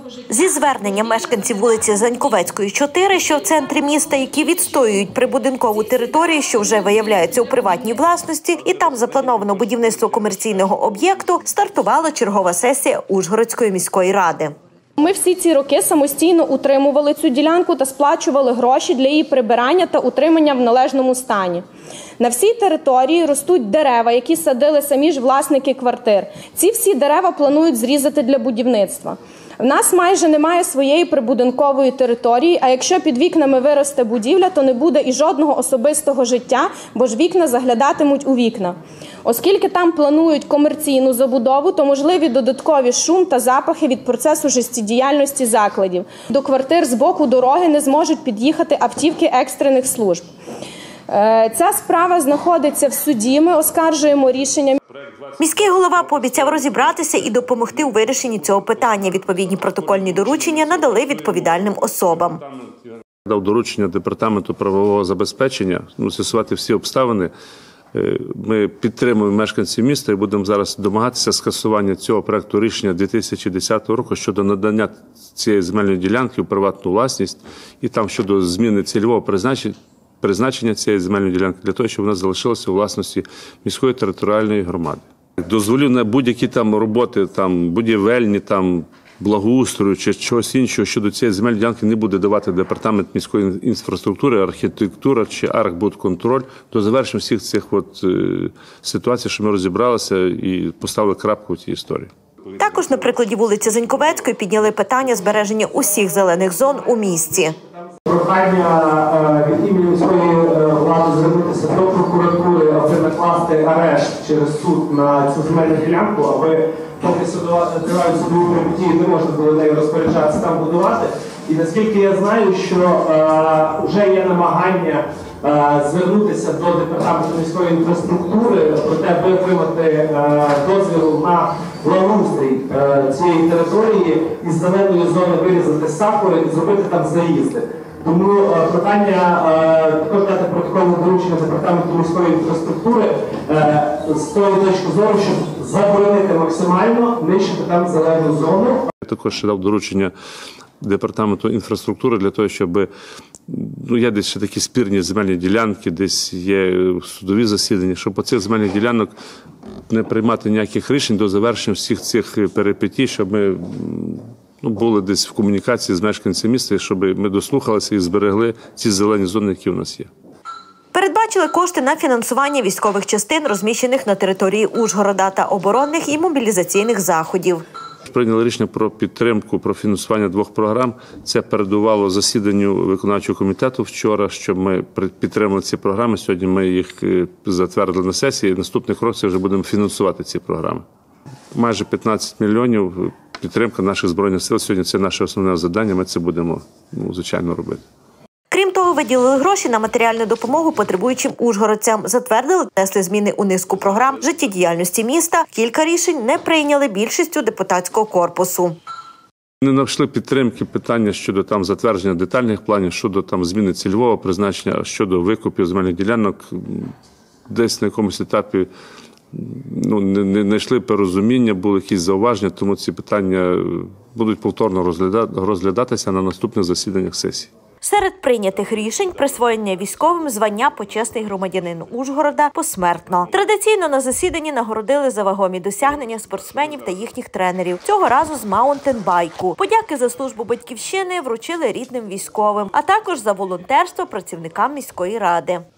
Зі зверненням мешканців вулиці Заньковецької, 4, що в центрі міста, які відстоюють прибудинкову територію, що вже виявляється у приватній власності, і там заплановано будівництво комерційного об'єкту, стартувала чергова сесія Ужгородської міської ради. Ми всі ці роки самостійно утримували цю ділянку та сплачували гроші для її прибирання та утримання в належному стані. На всій території ростуть дерева, які садили самі ж власники квартир. Ці всі дерева планують зрізати для будівництва. В нас майже немає своєї прибудинкової території, а якщо під вікнами виросте будівля, то не буде і жодного особистого життя, бо ж вікна заглядатимуть у вікна. Оскільки там планують комерційну забудову, то можливі додаткові шум та запахи від процесу життєдіяльності закладів. До квартир з боку дороги не зможуть під'їхати автівки екстрених служб. Ця справа знаходиться в суді, ми оскаржуємо рішення. Міський голова пообіцяв розібратися і допомогти у вирішенні цього питання. Відповідні протокольні доручення надали відповідальним особам. Дав доручення Департаменту правового забезпечення з'ясувати всі обставини. Ми підтримуємо мешканців міста і будемо зараз домагатися скасування цього проекту рішення 2010 року щодо надання цієї земельної ділянки у приватну власність і там щодо зміни цільового призначення цієї земельної ділянки для того, щоб вона залишилася у власності міської територіальної громади. Дозволів на будь-які там роботи, там будівельні, там благоустрою чи чогось іншого щодо цієї земельної ділянки не буде давати Департамент міської інфраструктури, архітектура чи архбудконтроль до завершення всіх цих ситуацій, що ми розібралися і поставили крапку в цій історії. Також на прикладі вулиці Заньковецької підняли питання збереження усіх зелених зон у місті. Прохання від імені міської влади звернутися до прокуратури, аби накласти арешт через суд на цю земельну ділянку, аби поки тривають судові перипетії, не можна було нею розпоряджатися, там будувати. І наскільки я знаю, що вже є намагання звернутися до Департаменту міської інфраструктури, проте аби отримати дозвіл на благоустрій цієї території із зеленої зони вирізати сакури і зробити там заїзди. Тому прохання також дати протокольне доручення Департаменту міської інфраструктури з тої точки зору, щоб заборонити максимально нищити там зелену зону. Я також дав доручення Департаменту інфраструктури для того, щоб є десь ще такі спірні земельні ділянки, десь є судові засідання, щоб по цих земельних ділянок не приймати ніяких рішень до завершення всіх цих перипетій, щоб ми були десь в комунікації з мешканцями міста, щоб ми дослухалися і зберегли ці зелені зони, які у нас є. Передбачили кошти на фінансування військових частин, розміщених на території Ужгорода, та оборонних і мобілізаційних заходів. Прийняли рішення про підтримку, про фінансування 2 програм. Це передувало засіданню виконавчого комітету вчора, щоб ми підтримали ці програми. Сьогодні ми їх затвердили на сесії. Наступних років вже будемо фінансувати ці програми. Майже 15 мільйонів підтримка наших Збройних сил. Сьогодні це наше основне завдання, ми це будемо, звичайно, робити. Крім того, виділили гроші на матеріальну допомогу потребуючим ужгородцям. Затвердили, внесли зміни у низку програм життєдіяльності міста. Кілька рішень не прийняли більшістю депутатського корпусу. Не знайшли підтримки питання щодо затвердження детальних планів, щодо зміни цільового призначення, щодо викупів земельних ділянок. Десь на якомусь етапі не знайшли порозуміння, були якісь зауваження, тому ці питання будуть повторно розглядатися на наступних засіданнях сесії. Серед прийнятих рішень – присвоєння військовим звання «Почесний громадянин Ужгорода» посмертно. Традиційно на засіданні нагородили за вагомі досягнення спортсменів та їхніх тренерів. Цього разу з маунтенбайку. Подяки за службу батьківщини вручили рідним військовим, а також за волонтерство працівникам міської ради.